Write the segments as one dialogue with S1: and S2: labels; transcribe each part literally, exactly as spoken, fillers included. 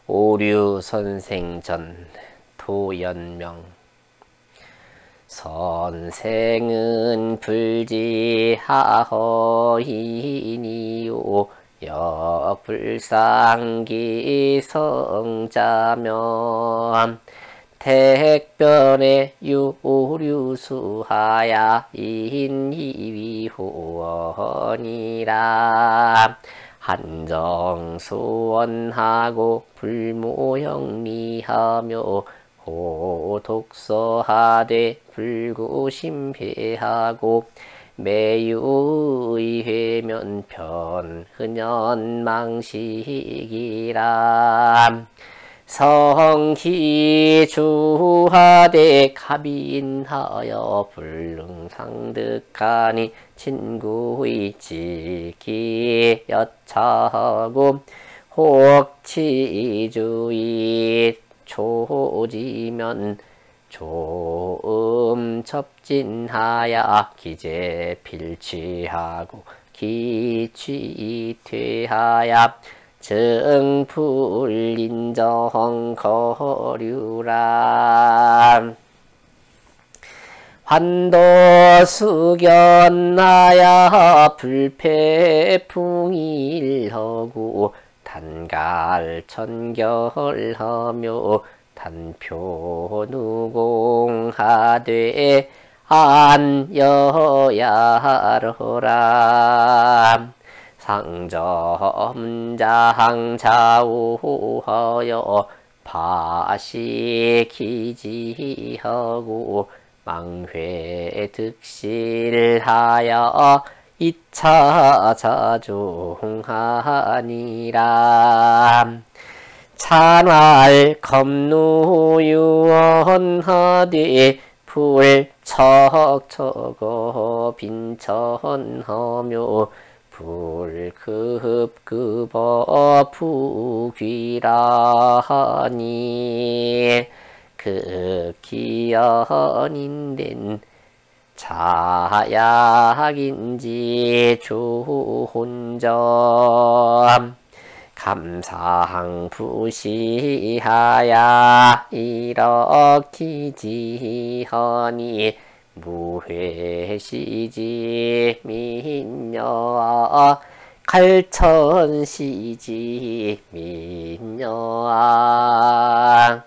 S1: 오류선생전 도연명. 선생은 불지하허이니요 역불상기 성자면 택변의 유류수하야 인이위호원이라. 한정소원하고 불모영리하며 호독서하되 불구심회하고 매유의회면편 흔연망식이라. 성희주하되 갑인하여 불능상득하니 친구의 지기 여차하고 혹치주의 초지면 조음 첩진하야 기재 필취하고 기취퇴하야 정불인정 거류라. 환도수견하야 불패풍일허구 단갈천결하며 단표누공하되 안여야로라. 상점장자우하여 파시기지하고 망회득실하여 이차자중하니라. 찬활 검루유언하되 불척척어 빈천하며 불급급어 부귀라하니 극기연인된 자약인지 주혼점 감상부시하야 이럭기지하니 무회시지 민녀아 칼천시지 민녀아.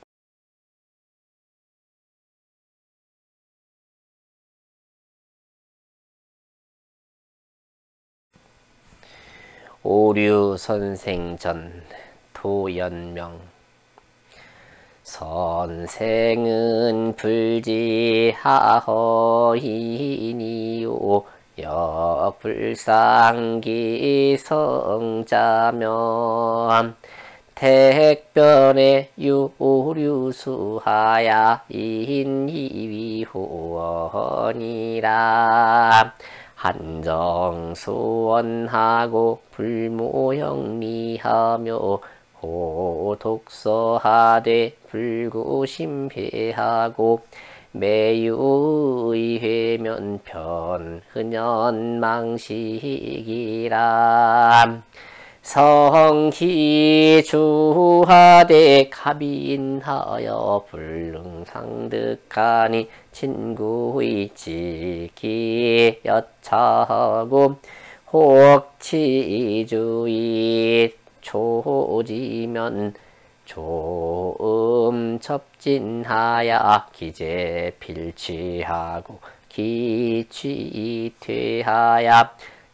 S1: 오류선생전 도연명. 선생은 불지하허이니요 역불상기 성자면 택변의 유류수하야 인이위호원이라. 한정소원하고 불모영리하며 호독서하되 불구심회하고 매유의회면편 흔연망식이라. 성희주하되 갑인하여 불능상득하니 친구의 지기 여차하고 혹치주의 초지면 조음 첩진하야 기재 필취하고 기취퇴하야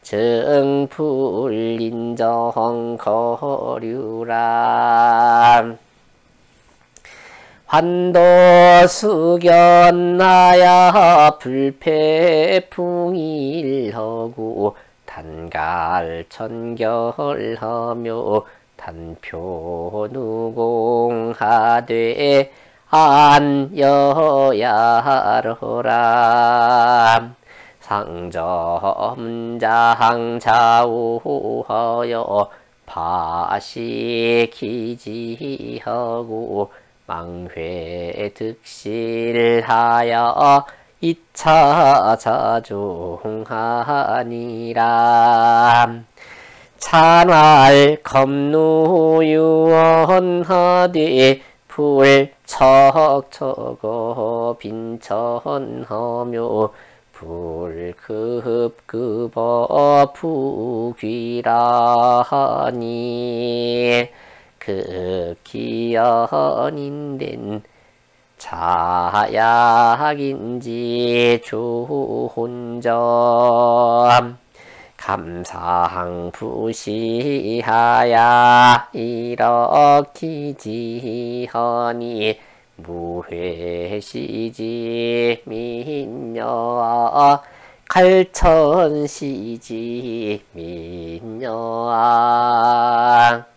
S1: 정불인정 거류라. 환도수견하야 불패풍일허구 단갈천결하며 단표누공하되 안여야로라. 상점장자우하여 파시기지하고 망회득실하여 이차자중하니라. 찬활 검루유언하되 불척척어 빈천허묘 불급급어 부귀라하니 급기연인된 자약인지 좋은점 감상부시하야 이럭키지허니 무회시지 민녀아 갈천시지 민녀아